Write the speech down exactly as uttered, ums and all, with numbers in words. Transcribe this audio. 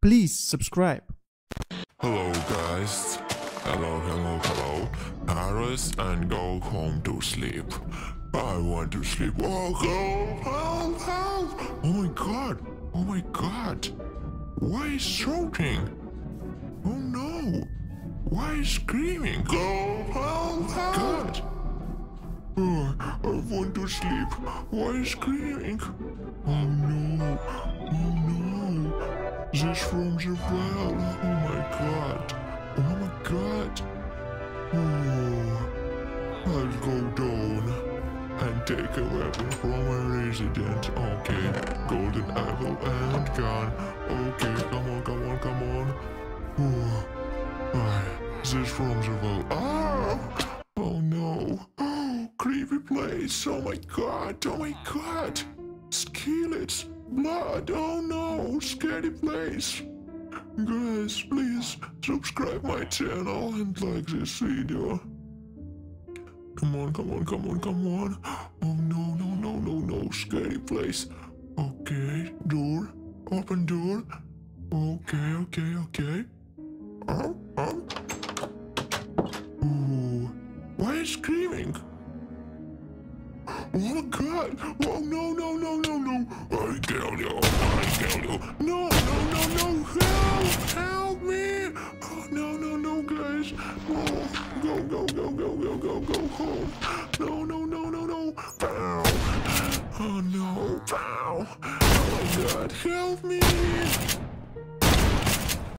please subscribe. Hello guys, hello, hello, hello. Harris and go home to sleep. I want to sleep. Oh, help, help, help. Oh my god, oh my god. Why is shouting? Oh no, why is screaming? Help, help, help. God. Oh, I want to sleep. Why is screaming? Oh no, oh no. This from the well. Oh my god. Oh my god. Oh, I'll go down and take a weapon from my residence. Okay, golden apple and gun. Okay, come on, come on, come on. Oh, ah, this from the well. Ah! Oh no. Oh, creepy place. Oh my god. Oh my god. Skillets. Blood. Oh no. Scary place. Guys, please subscribe my channel and like this video. Come on, come on, come on, come on. Oh no, no, no, no, no. Scary place. Okay. Door. Open door. Okay, okay, okay. Oh, oh. Ooh. Why is screaming? Oh my god! Oh no no no no no! I kill you! I kill you! No no no no! Help! Help me! Oh no no no guys! Oh, go go go go go go go home! No no no no no! Ow! Oh no! Ow! Oh my god! Help me!